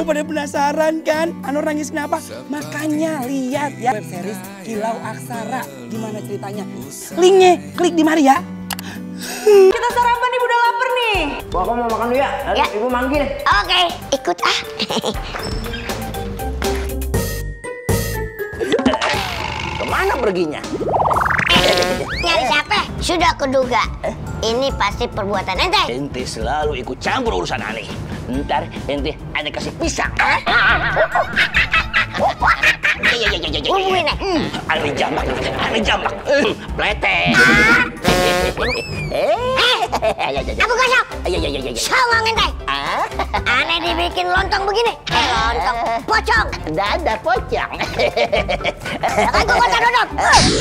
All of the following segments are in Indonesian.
pada penasaran kan? Anur nangis kenapa? Makanya lihat ya web series Kilau Aksara. Gimana ceritanya? Linknya klik di mari ya. Kita sarapan, Ibu udah lapar nih. Bapak mau makan dulu ya? Lalu Ibu manggil. Oke, ikut ah. Kemana perginya? Nyari siapa? Sudah kuduga. Ini pasti perbuatan ente. Ente selalu ikut campur urusan aneh. Ntar ente aneh kasih pisang. Aneh jambak, Plete. Aku kosong. Songong ente. Aneh dibikin lontong begini. Lontong pocong. Dada pocong. Aku kota dodot.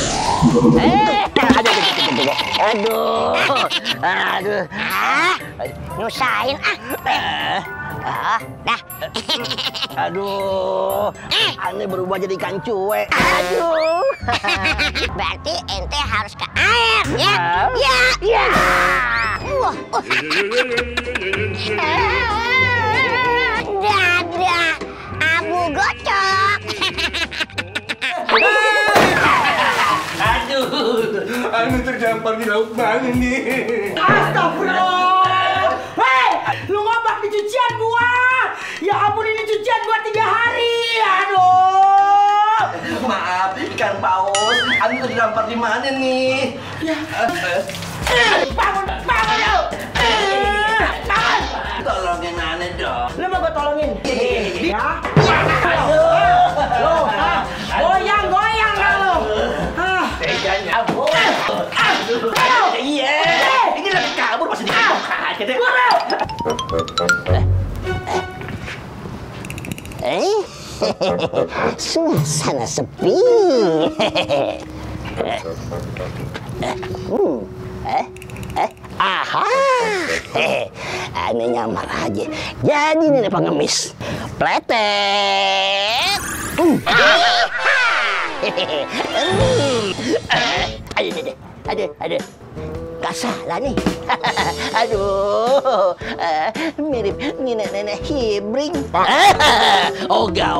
Aduh. Nyusahin ah. Dah. Aduh. Aneh berubah jadi ikan cuek. Aduh. Berarti ente harus ke air, ya? Ya. Wah. Dadah, abu gocok. Aduh, Anu terdampar di laut banget nih. Astagfirullah. Hei, lu ngobak di cucian gua. Ya ampun, ini cucian gua 3 hari. Aduh. Maaf, ikan paus. Anu terdampar di mana nih? Ya. Bangun yuk. Bangun. Tolongin Aneh dong. Lu mau gua tolongin? Ya. Lu, goyang lu. Iya. Ini lagi kabur masih dikabur aja deh. Suasana sepi. Aha. Aneh nyamar aja. Jadi nenek pengemis. Pletet. Aduh. Gak salah nih. Aduh. Mirip nenek hibring. Oga.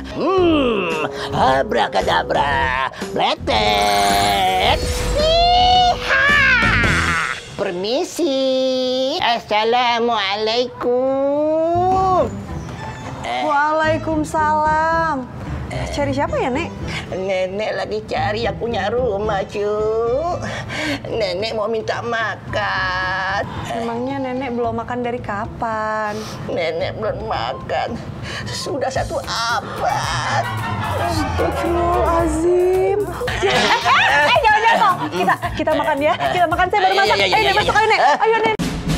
Abrakadabra. Pletet. Permisi. Assalamualaikum. Waalaikumsalam. Cari siapa ya, Nek? Nenek lagi cari yang punya rumah, cu. Nenek mau minta makan. Emangnya nenek belum makan dari kapan? Nenek belum makan. Sudah 1 abad. Astagfirullahaladzim. Jangan jatuh. Kita makan ya. Kita makan, saya baru masak. Ayo, Nek, masuk. Ayo, Nek. Ayo, Nek.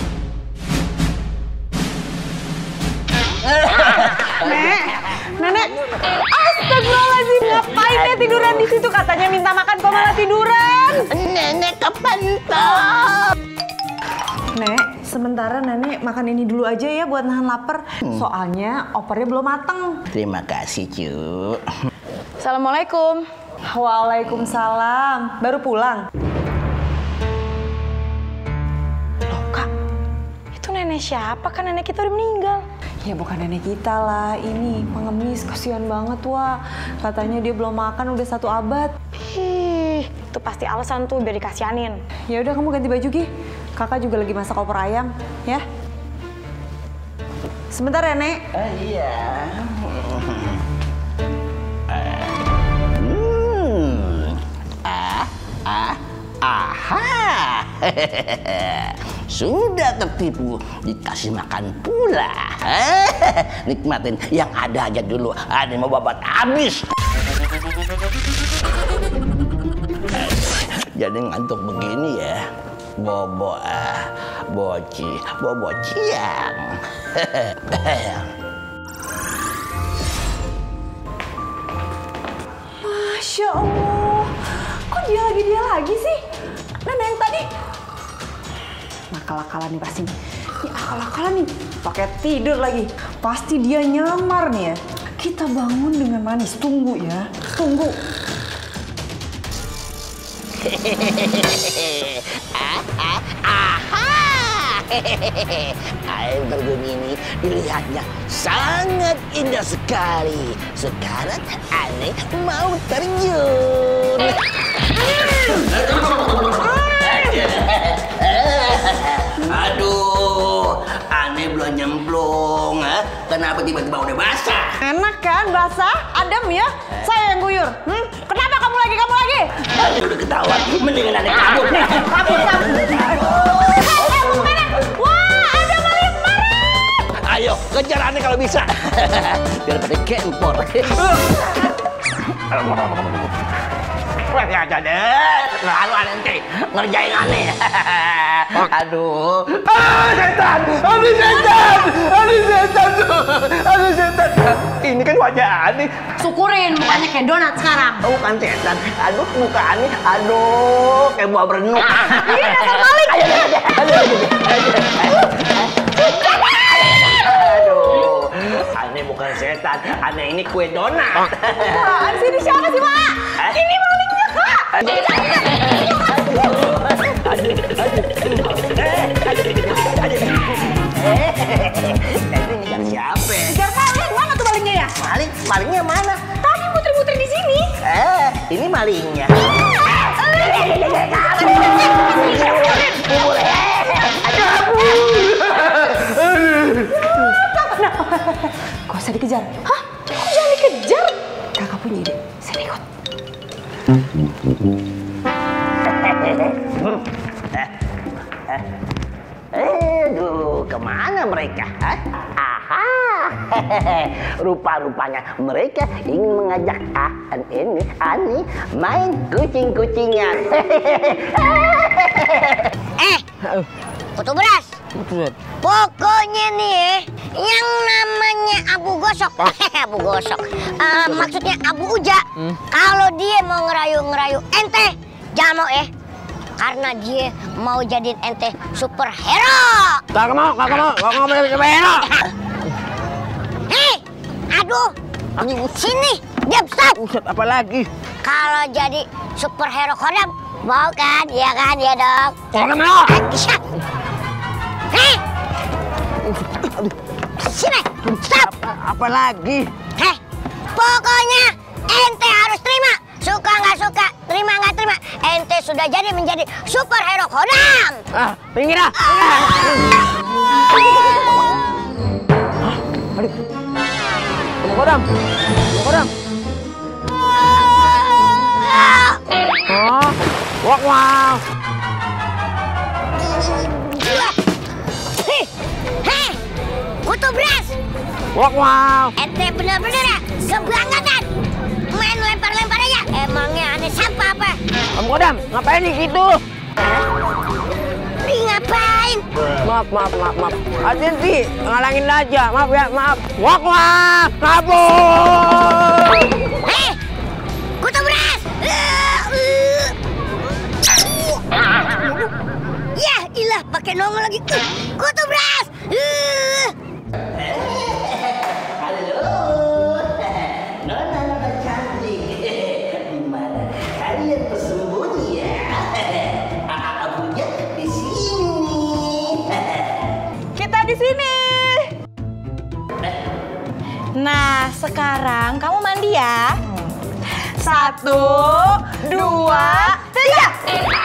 Nenek. Astagfirullahaladzim. Ngapain Nek tiduran di situ? Katanya minta makan kok malah tiduran. Nenek kepentok. Nek, sementara Nenek makan ini dulu aja ya buat nahan lapar. Soalnya opornya belum mateng. Terima kasih, cu. Assalamualaikum. Waalaikumsalam. Baru pulang? Loh, Kak. Itu nenek siapa? Kan nenek kita udah meninggal. Ya bukan nenek kita lah, ini pengemis, kasihan banget wah. Katanya dia belum makan udah 1 abad. Ih, itu pasti alasan tuh biar dikasianin. Ya udah kamu ganti baju Gi. Kakak juga lagi masak opor ayam, ya. Sebentar ya, Nek. Iya. Aha. Sudah tertipu, dikasih makan pula. Nikmatin yang ada aja dulu. Ada mau babat habis. Jadi ngantuk begini ya. Bobo bociang. Masya Allah. Kok dia lagi sih? Nenek yang tadi. Akal-akalan nih pasti. Ini akal-akalan nih. Pakai tidur lagi. Pasti dia nyamar nih ya. Kita bangun dengan manis. Tunggu ya. Tunggu. Air terjun ini dilihatnya sangat indah sekali. Sekarang Ane mau terjun. Aduh, Ane belum nyemplung. Kenapa tiba-tiba udah basah? Enak kan basah, adem ya? Saya yang guyur. Kenapa kamu lagi? Ane udah ketahuan, mendingan Ane kabur. Kabur. Wah, ada maling kemarin. Ayo, kejar Ane kalau bisa. Biar pada kempor. Aja deh, lalu Ane ngerjain Ane. Aduh, setan, setan. Ini kan wajah Ane. Syukurin mukanya kayak donat sekarang. Oh, bukan setan. Aduh, muka Ane. Aduh, kayak buah berenuk. Ini dasar maling. Aduh, Ane bukan setan. Ane ini kue donat. Apaan sih, ini siapa sih, Pak? Ini malingnya, Kak. Ini yang siapa? Kejar kalian, mana tuh malingnya ya? Malingnya mana? Tadi putri-putri di sini. Ini malingnya. Gak usah dikejar. Hah? Kok jangan dikejar? Kakak punya ide. Saya ikut. Aduh, kemana mereka? Aha, rupa-rupanya mereka ingin mengajak Ani main kucing-kucingan. Kutu beras. Pokoknya nih, yang namanya Abu Gosok, Abu Gosok, maksudnya Abu Uja, kalau dia mau ngerayu ente, jangan mau karena dia mau jadiin ente superhero. Kagak mau jadi superhero. Hei, aduh, sini, diam, stop. Buset, apa lagi? Kalau jadi superhero Kodam, mau kan? Iya kan, ya dong. Kagak mau. Stop. Hei, sini, stop. Apa lagi? Hei, pokoknya ente harus terima. Suka nggak suka, terima nggak terima, ente sudah jadi menjadi superhero Kodam. Pinggir dah. Kodam. Wow. Hei, kutu beras. Wow. Ente bener-bener ya, kebangetan. Main lempar-lempar aja. Emangnya aneh sampah apa? Om Kodam, ngapain di situ? Ih, ngapain? Maaf. Atin sih, ngalangin aja. Maaf ya, maaf. Wah, kabur. Hei, kutu beras. Ya, ilah, pakai nongol lagi. Kutu beras. Nona cantik, di mana kalian bersembunyi ya? Abunya di sini. Kita di sini. Nah, sekarang kamu mandi ya. 1, 2, 3.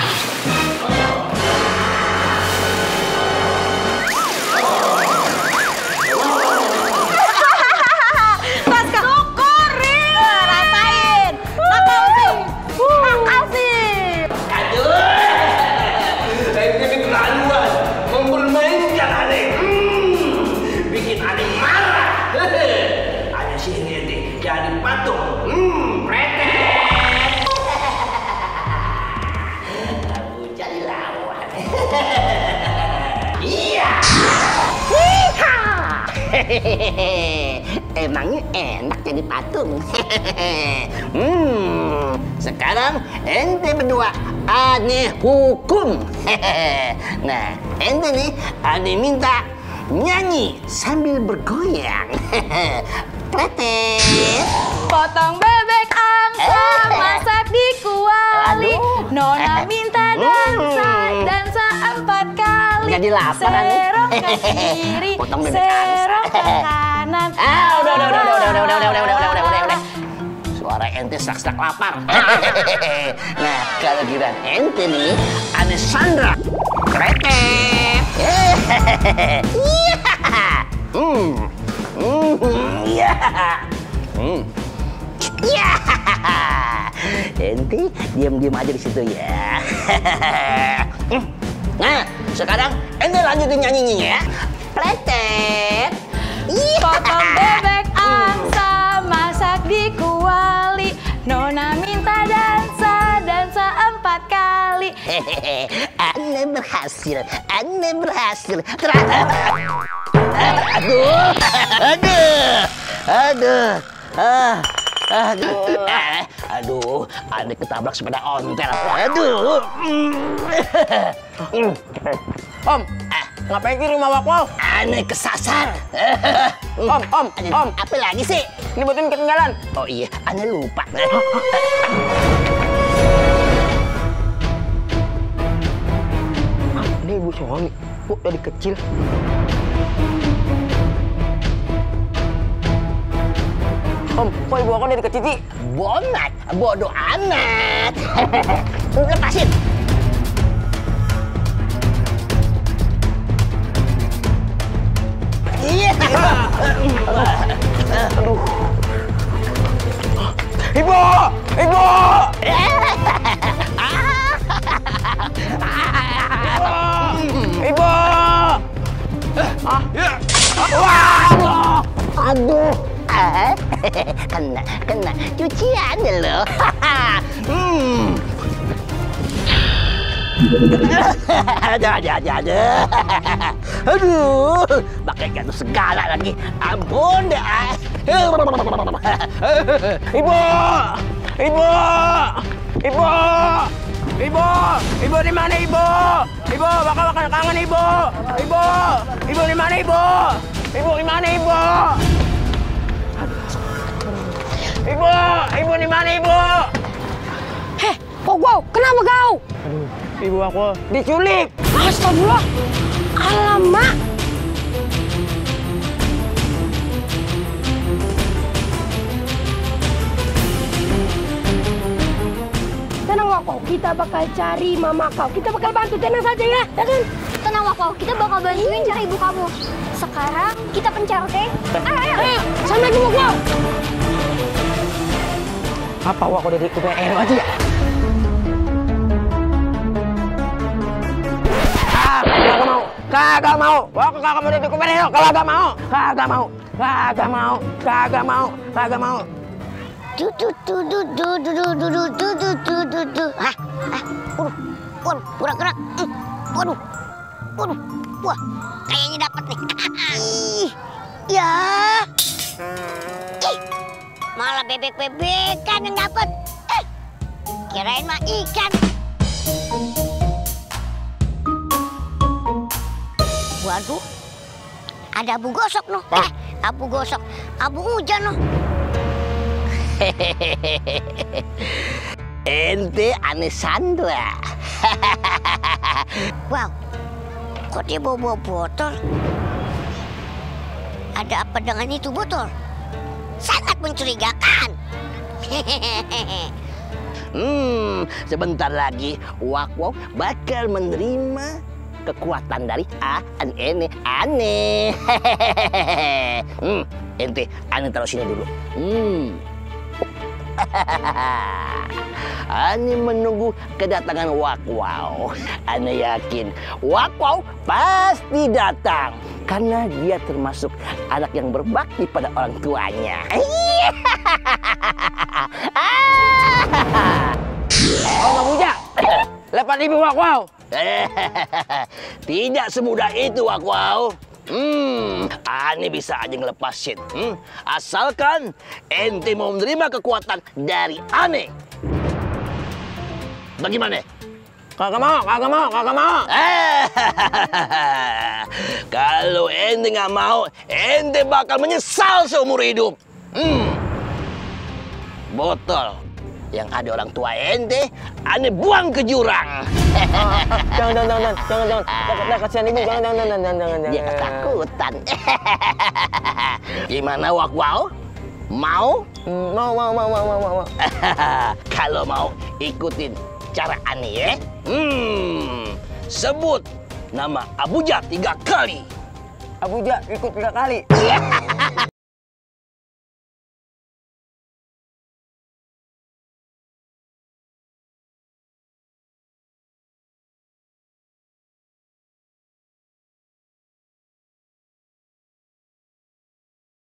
Jadi patung, pretek. Aku jadi lawan. Iya. Emangnya enak jadi patung. Sekarang ente berdua aneh hukum. Nah, ente nih aneh minta nyanyi sambil bergoyang. Pretet. Potong bebek angsa, masak di kuali. Nona minta dansa 4 kali. jadi lapar nih. serong ke kiri, Potong bebek serong angsa. ke kanan. Udah. Suara ente sak-sak lapar. Nah, kalau giliran ente nih, ada Sandra. Kretek. Ya. Ente diam-diam aja di situ ya. Nah, sekarang ente lanjutin nyanyinya ya. Kretek. Potong bebek angsa, masak di kuali. Nona minta dansa, dansa 4 kali. Ane berhasil. Aduh, Ane ketabrak sepeda ontel. Om, ngapain di rumah Wakwau? Ane kesasar. Om. Apa lagi sih? Ini buatin ketinggalan. Oh iya, Ane lupa. Ini ibu Sony, bu dari kecil. Om, kok ibu aku dari kecil sih? Bonat, bodoh amat. Lepasin. Iya. Aduh. Ibu! Ibu! Aduh. Kena cucian loh. Ada. Aduh, pakai jatuh segala lagi. Ampun dah. Ibu di mana ibu? Ibu, bakal kangen ibu. Ibu di mana ibu? Ibu di mana ibu? Ibu di mana ibu? Heh, wow, kenapa kau? Ibu aku diculik. Astagfirullah. Alamak. Tenang Wakwau, kita bakal cari mama kau. Kita bakal bantu, tenang saja ya kan? Tenang Wakwau, kita bakal bantuin cari ibu kamu. Sekarang kita pencar, oke? Ayo, sama ibu Wakwau. Apa Wakwau dari UPN aja ya? Kagak mau. Wakwau kagak mau dari UPN, kagak mau. Waduh, gerak. Waduh, wah, kayaknya dapat nih. Ya, malah bebek-bebekan yang dapat. Kirain mah ikan. Waduh, ada abu gosok noh. Abu gosok, abu hujan noh. Ente Ane Sandra. Wow, kok dia bawa botol? Ada apa dengan itu botol? Sangat mencurigakan. Sebentar lagi Wakwau bakal menerima kekuatan dari Ane. Ente Ane taruh sini dulu. Ane menunggu kedatangan Wakwau. Ane yakin Wakwau pasti datang karena dia termasuk anak yang berbakti pada orang tuanya. Nggak punya. Lepas ibu Wakwau. Tidak semudah itu Wakwau. Ane bisa aja ngelepasin. Asalkan ente mau menerima kekuatan dari Ane. Bagaimana? Kagak mau. Kalau ente nggak mau, ente bakal menyesal seumur hidup. Botol Yang ada orang tua ente, ane buang ke jurang. Jangan. Kasihan ibu, jangan. Dia ketakutan. Gimana Wakwau? Mau? Mau. Kalau mau ikutin cara ane ya. Sebut nama Abuja 3 kali. Abuja ikut 3 kali.